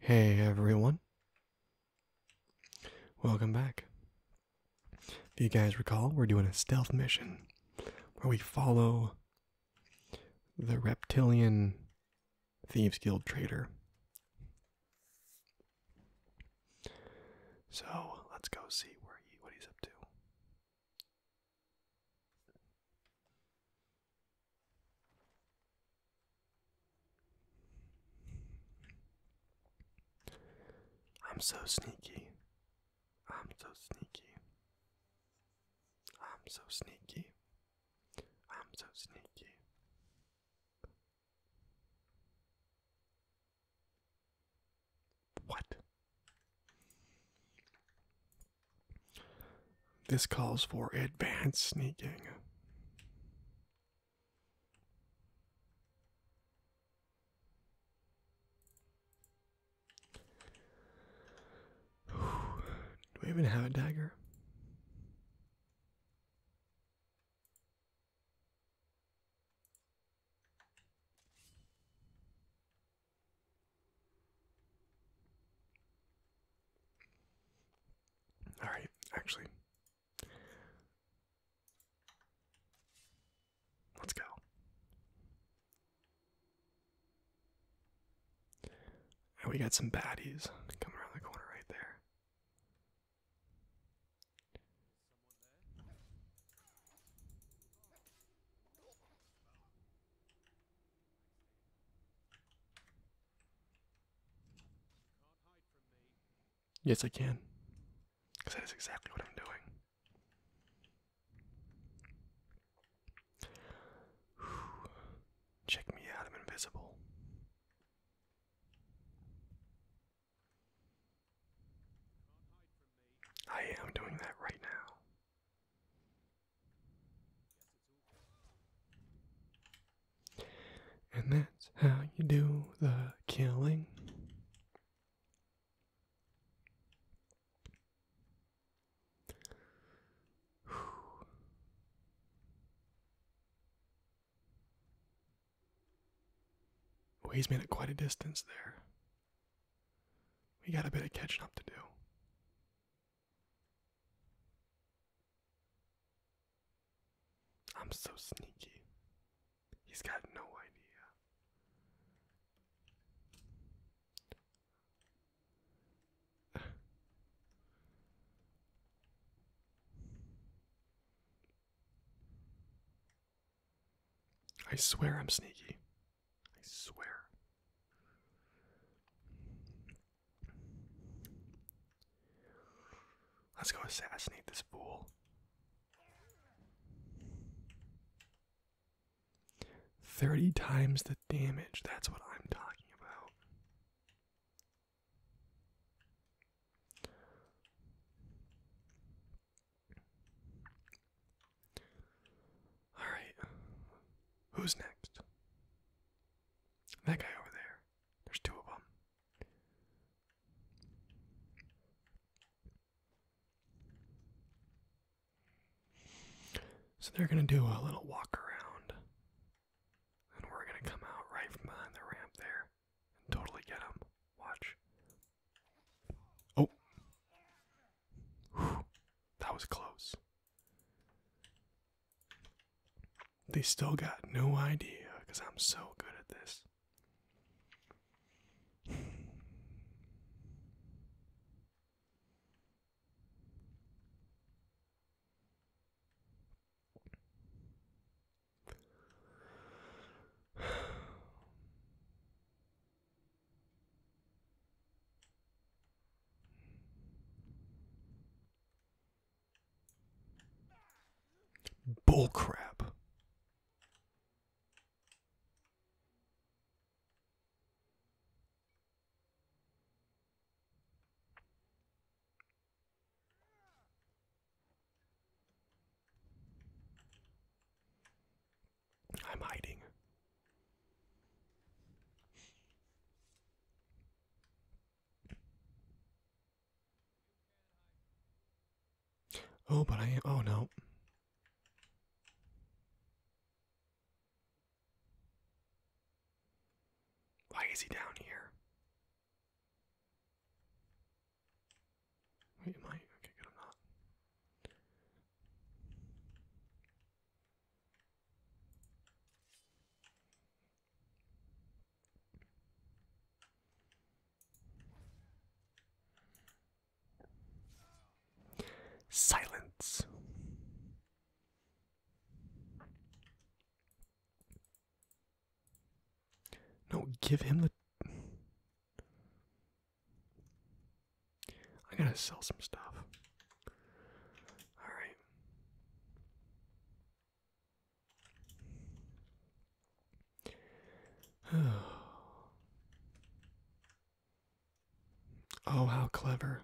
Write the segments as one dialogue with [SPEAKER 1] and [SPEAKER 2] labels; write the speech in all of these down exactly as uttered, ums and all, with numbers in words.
[SPEAKER 1] Hey everyone, welcome back. If you guys recall, we're doing a stealth mission where we follow the reptilian Thieves Guild trader. So let's go see where he what he's up to. I'm so sneaky. I'm so sneaky. I'm so sneaky. I'm so sneaky. What? This calls for advanced sneaking. Do we even have a dagger? Alright, actually. Let's go. And we got some baddies coming around the corner right there. Yes, I can. Because that is exactly what I'm doing. Check me out, I'm invisible. I am doing that right now. And that's how you do the killing. Oh, he's made it quite a distance there. We got a bit of catching up to do. I'm so sneaky. He's got no idea. I swear I'm sneaky. I swear. Let's go assassinate this fool. thirty times the damage, that's what I'm talking about. Alright. Who's next? That guy over there. There's two of them. So they're gonna do a little walk around. And we're gonna come out right from behind the ramp there and totally get them. Watch. Oh. Whew. That was close. They still got no idea because I'm so good at this. Bullcrap. I'm hiding. Oh, but I am. Oh, no. Why is he down here? Silence. No, give him the. I gotta sell some stuff. Alright. Oh, how clever.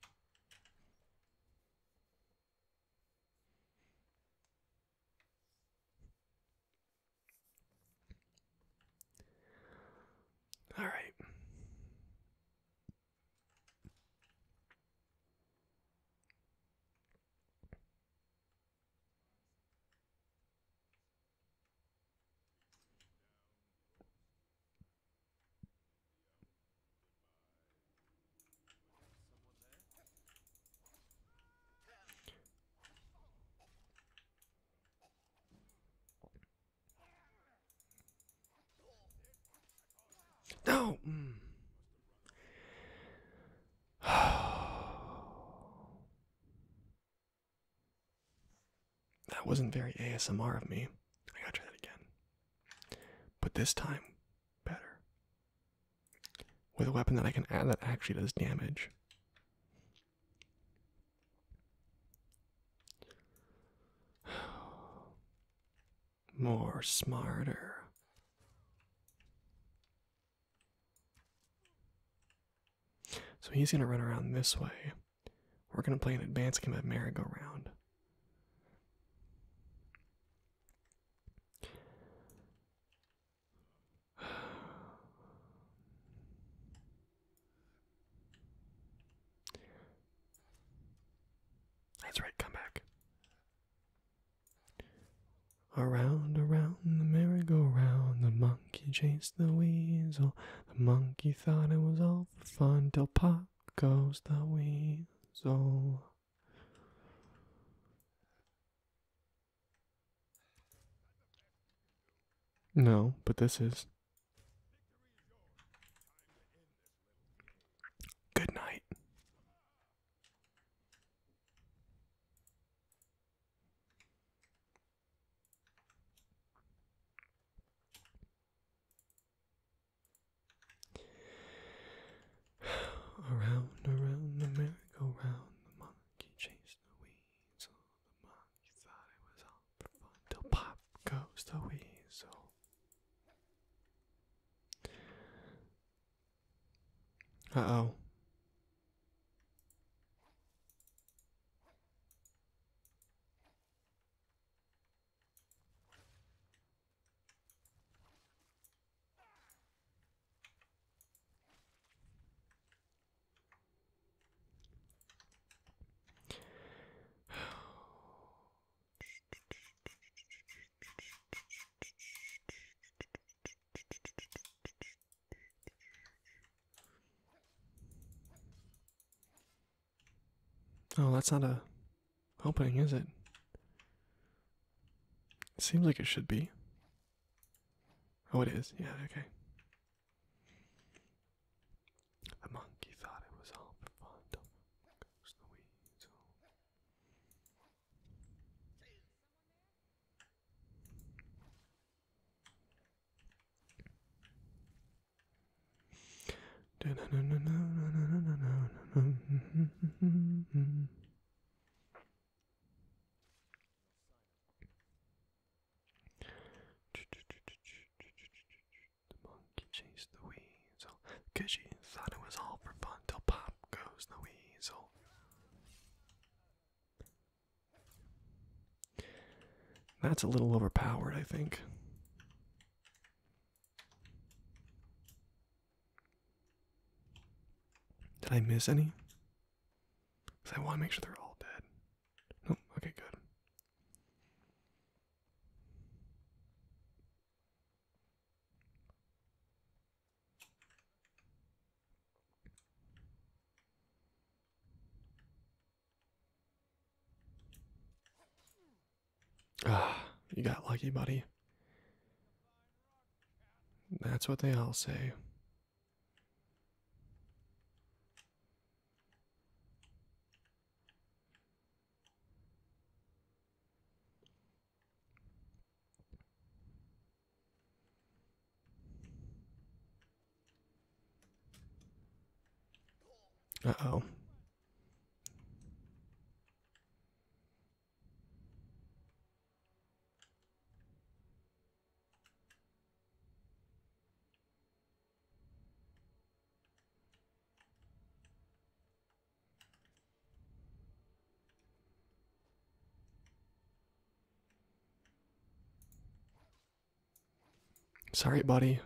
[SPEAKER 1] All right. No. Mm. That wasn't very A S M R of me. I gotta try that again. But this time, better. With a weapon that I can add that actually does damage. More smarter. So he's gonna run around this way. We're gonna play an advanced game of merry-go-round. That's right, come back. Around, around the merry-go-round, the monkey chased the weasel. The monkey thought it was all for fun, till pop goes the weasel. No, but this is. Good night. Around, around the merry-go-round, the monkey chased the weasel. The monkey thought it was all for fun, till pop goes the weasel. Uh-oh. Oh, that's not a opening, is it? It seems like it should be. Oh, it is. Yeah, okay. The monkey thought it was all for fun. Till goes the weasel. The monkey chased the weasel, 'cause she thought it was all for fun, till pop goes the weasel. That's a little overpowered, I think. Did I miss any? Because I want to make sure they're all dead. Nope, okay, good. Ah, you got lucky, buddy. That's what they all say. Uh-oh. Sorry, buddy.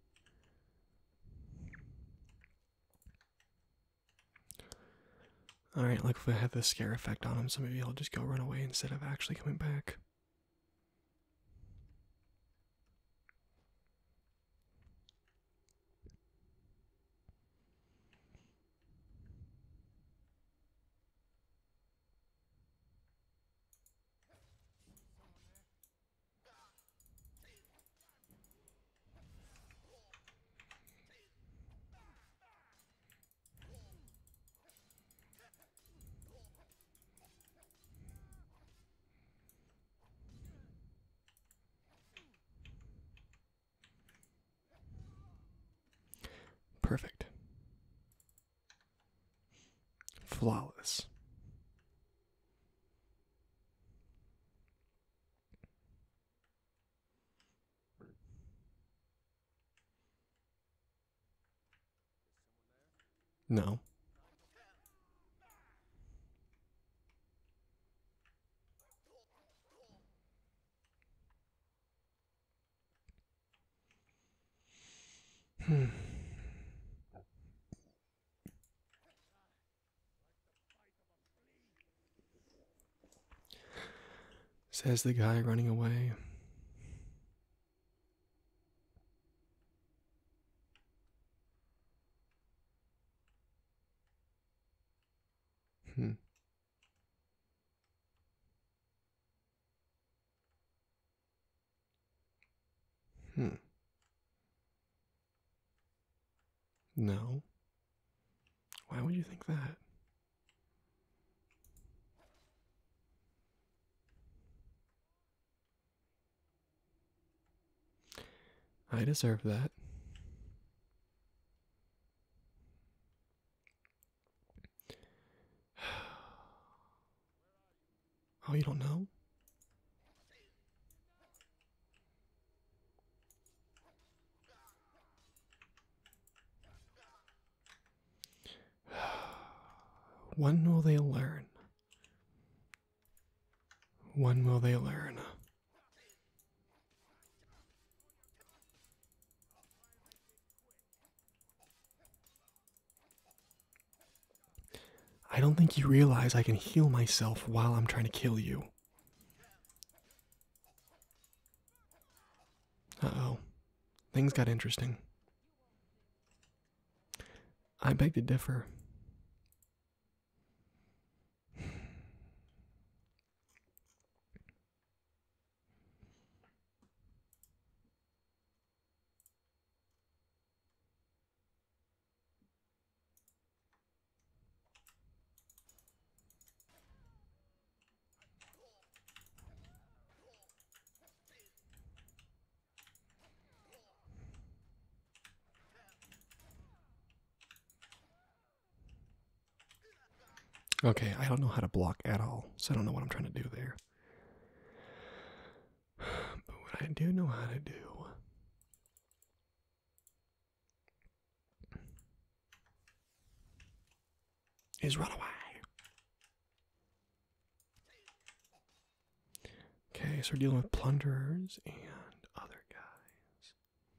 [SPEAKER 1] Alright, like if I have the scare effect on him, so maybe I'll just go run away instead of actually coming back. Perfect. Flawless. No. Hmm. Says the guy running away. Hmm. Hmm. No. Why would you think that? I deserve that. Oh, you don't know? When will they learn? When will they learn? I don't think you realize I can heal myself while I'm trying to kill you. Uh-oh. Things got interesting. I beg to differ. Okay, I don't know how to block at all, so I don't know what I'm trying to do there. But what I do know how to do is run away. Okay, so we're dealing with plunderers and other guys.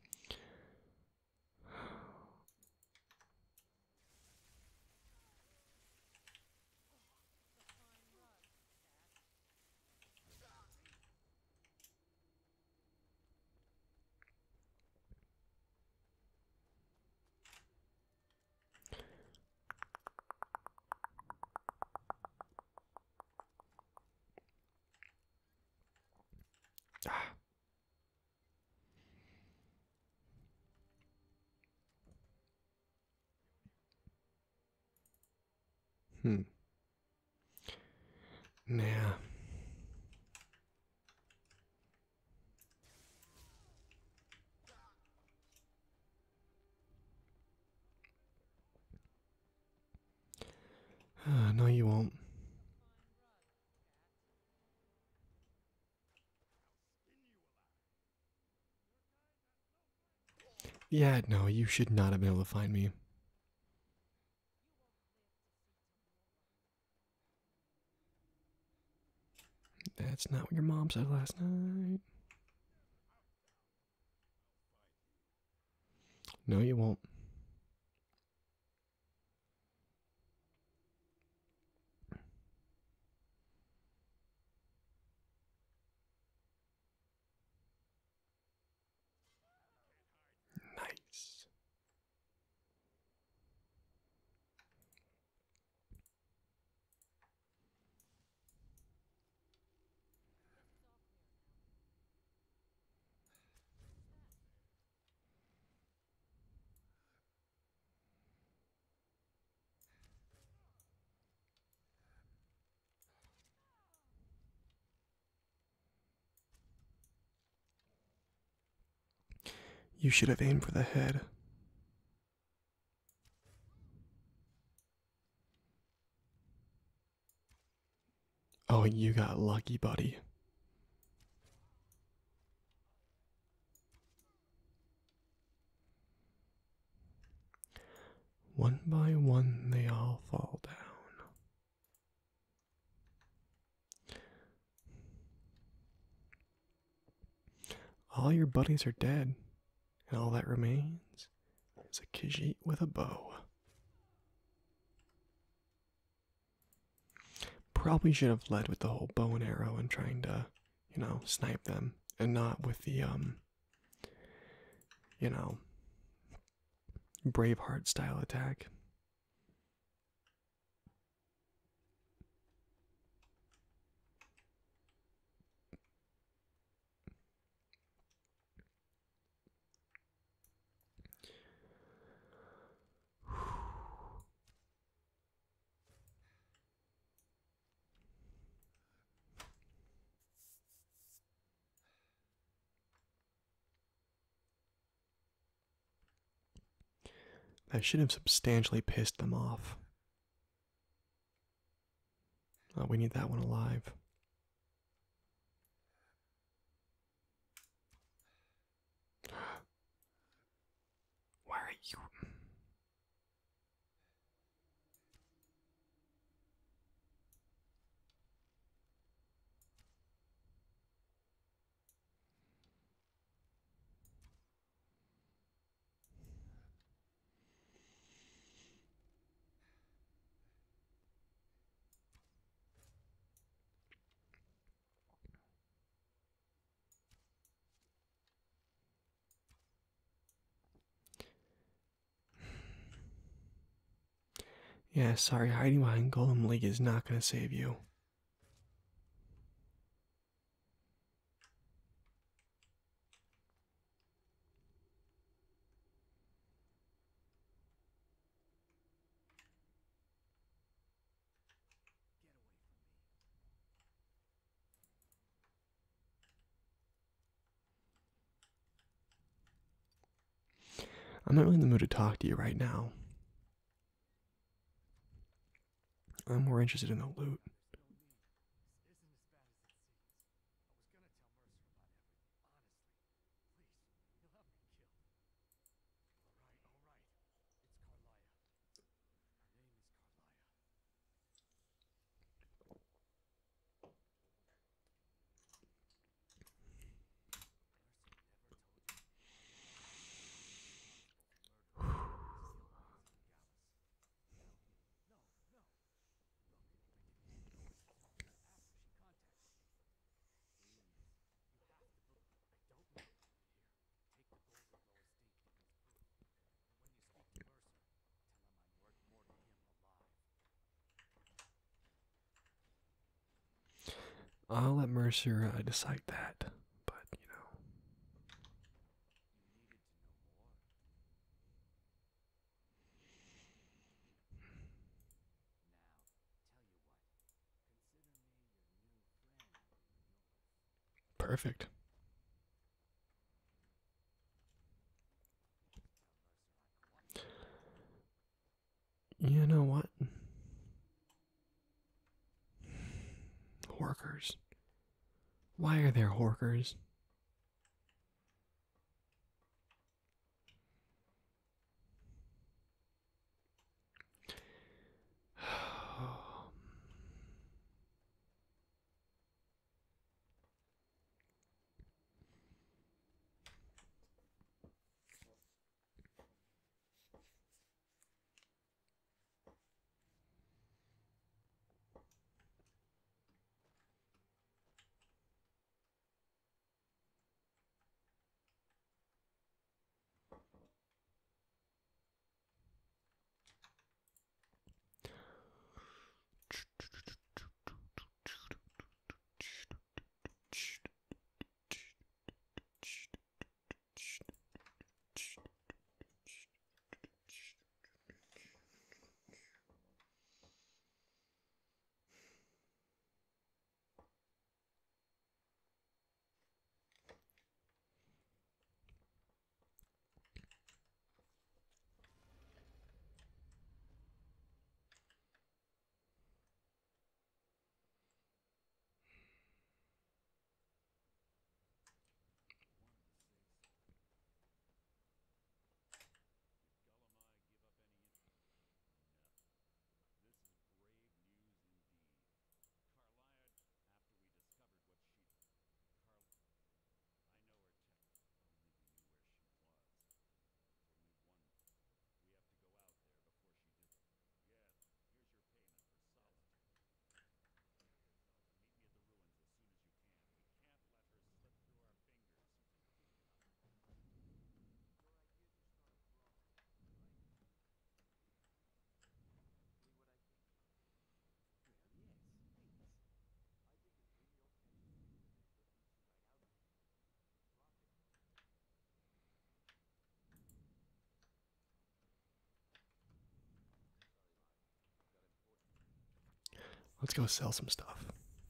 [SPEAKER 1] Ah. Hmm. Nah. Uh, no, you won't. Yeah, no, you should not have been able to find me. That's not what your mom said last night. No, you won't. Nice. You should have aimed for the head. Oh, you got lucky, buddy. One by one, they all fall down. All your buddies are dead, and all that remains is a Khajiit with a bow. Probably should have led with the whole bow and arrow and trying to, you know, snipe them, and not with the, um, you know, Braveheart style attack. That should have substantially pissed them off. Oh, we need that one alive. Why are you? Yeah, sorry, hiding behind Golem League is not going to save you. I'm not really in the mood to talk to you right now. I'm more interested in the loot. I'll let Mercer uh, decide that, but you know. Perfect. You know what? Why are there horkers? Let's go sell some stuff.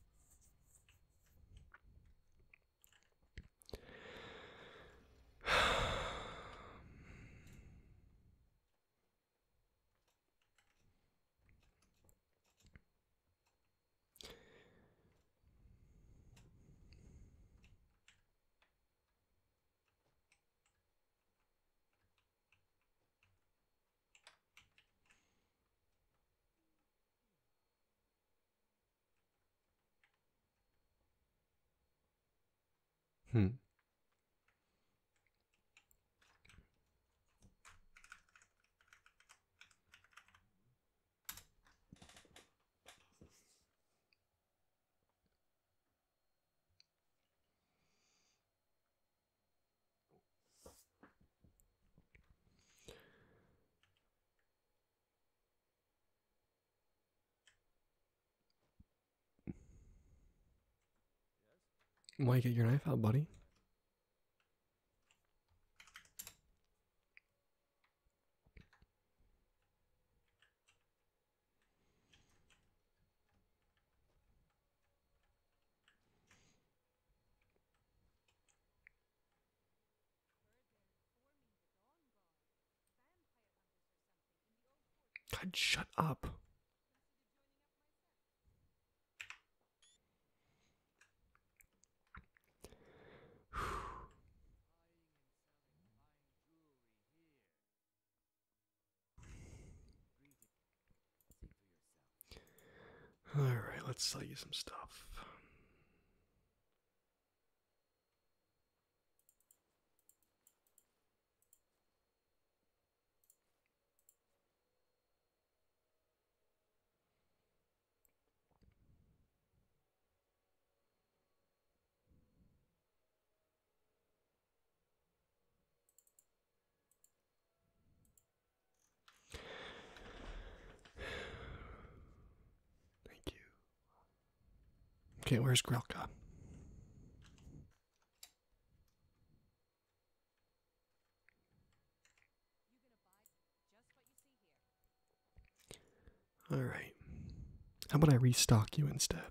[SPEAKER 1] Hmm. Why get your knife out, buddy? God, shut up. Alright, let's sell you some stuff. Thank you. Okay, where's Grelka? Alright. How about I restock you instead?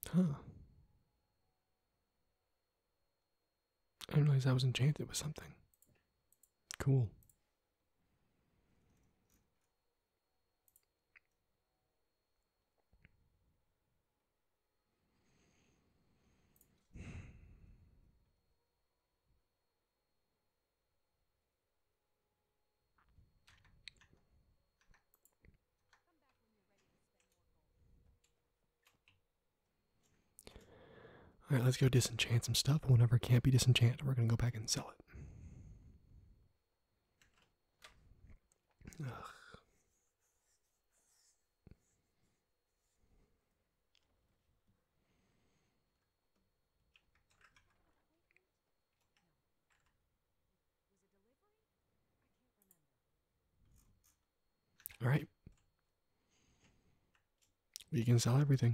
[SPEAKER 1] Huh. I didn't realize I was enchanted with something. Cool. Alright, let's go disenchant some stuff. Whenever it can't be disenchanted, we're gonna go back and sell it. Ugh. Alright. We can sell everything.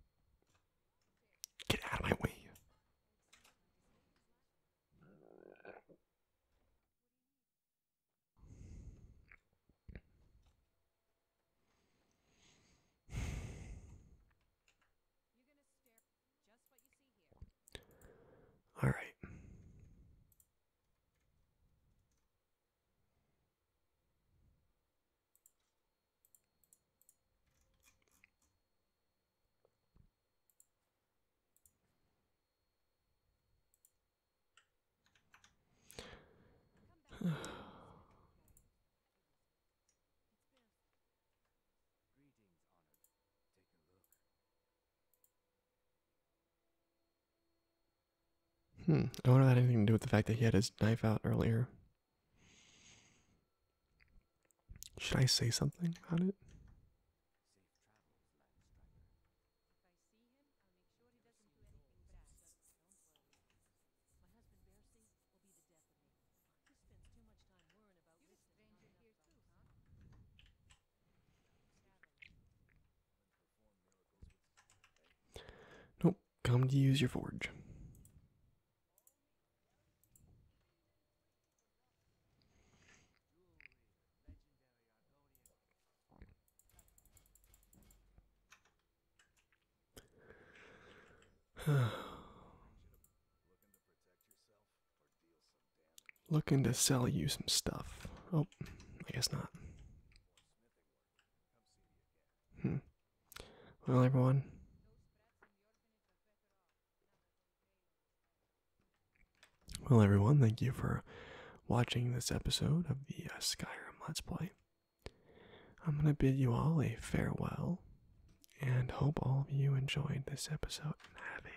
[SPEAKER 1] Get out of my way. Alright. Hmm. I wonder if that had anything to do with the fact that he had his knife out earlier. Should I say something about it? Nope. Come to use your forge. Looking to sell you some stuff. Oh, I guess not. Hmm. Well, everyone. Well, everyone, thank you for watching this episode of the uh, Skyrim Let's Play. I'm going to bid you all a farewell and hope all of you enjoyed this episode and have a